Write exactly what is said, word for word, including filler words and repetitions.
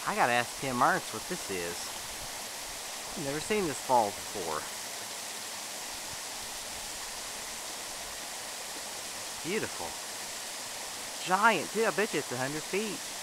I gotta ask Tim Ernst what this is. I've never seen this falls before. Beautiful. Giant too. I bet you it's a hundred feet.